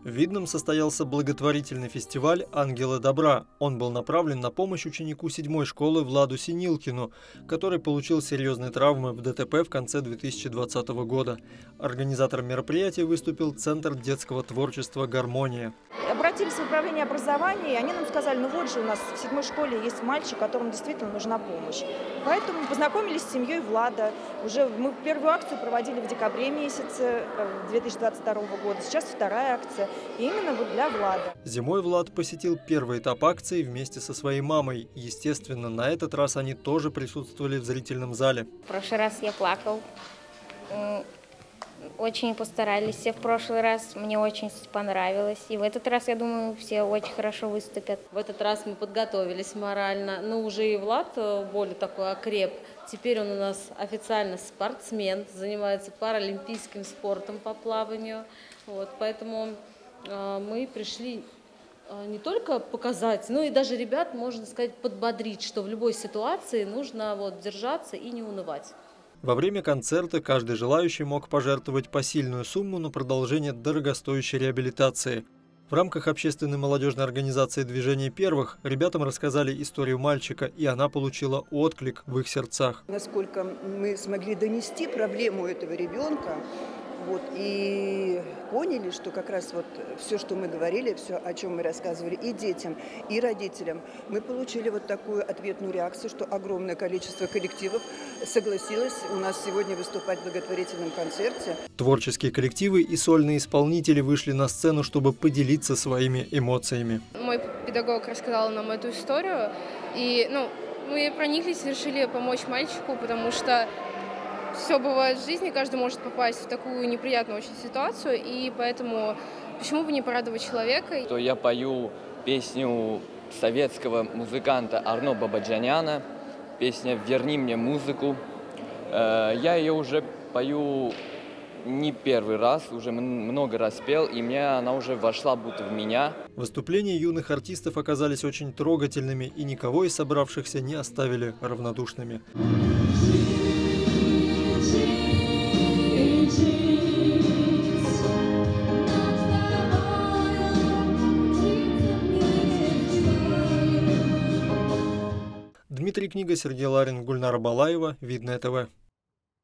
В Видном состоялся благотворительный фестиваль «Ангелы добра». Он был направлен на помощь ученику 7-й школы Владу Синилкину, который получил серьезные травмы в ДТП в конце 2020 года. Организатором мероприятия выступил Центр детского творчества «Гармония». Обратились в управление образования, и они нам сказали, ну вот же у нас в 7-й школе есть мальчик, которому действительно нужна помощь. Поэтому мы познакомились с семьей Влада. Уже мы первую акцию проводили в декабре месяце 2022 года, сейчас вторая акция, и именно вот для Влада. Зимой Влад посетил первый этап акции вместе со своей мамой. Естественно, на этот раз они тоже присутствовали в зрительном зале. В прошлый раз я плакал. Очень постарались все в прошлый раз, мне очень понравилось. И в этот раз, я думаю, все очень хорошо выступят. В этот раз мы подготовились морально, но уже и Влад более такой окреп. Теперь он у нас официально спортсмен, занимается паралимпийским спортом по плаванию. Вот, поэтому мы пришли не только показать, но и даже ребят, можно сказать, подбодрить, что в любой ситуации нужно держаться и не унывать. Во время концерта каждый желающий мог пожертвовать посильную сумму на продолжение дорогостоящей реабилитации. В рамках общественной молодежной организации «Движение первых» ребятам рассказали историю мальчика, и она получила отклик в их сердцах. Насколько мы смогли донести проблему этого ребенка, и поняли, что как раз все, что мы говорили, все, о чем мы рассказывали и детям, и родителям, мы получили такую ответную реакцию, что огромное количество коллективов согласилось у нас сегодня выступать в благотворительном концерте. Творческие коллективы и сольные исполнители вышли на сцену, чтобы поделиться своими эмоциями. Мой педагог рассказал нам эту историю, и мы прониклись и решили помочь мальчику, потому что все бывает в жизни, каждый может попасть в такую неприятную очень ситуацию, и поэтому почему бы не порадовать человека? Я пою песню советского музыканта Арно Бабаджаняна, песня «Верни мне музыку». Я ее уже пою не первый раз, уже много раз пел, и она уже вошла будто в меня. Выступления юных артистов оказались очень трогательными, и никого из собравшихся не оставили равнодушными. Дмитрий Книга, Сергей Ларин, Гульнара Балаева, Видное ТВ.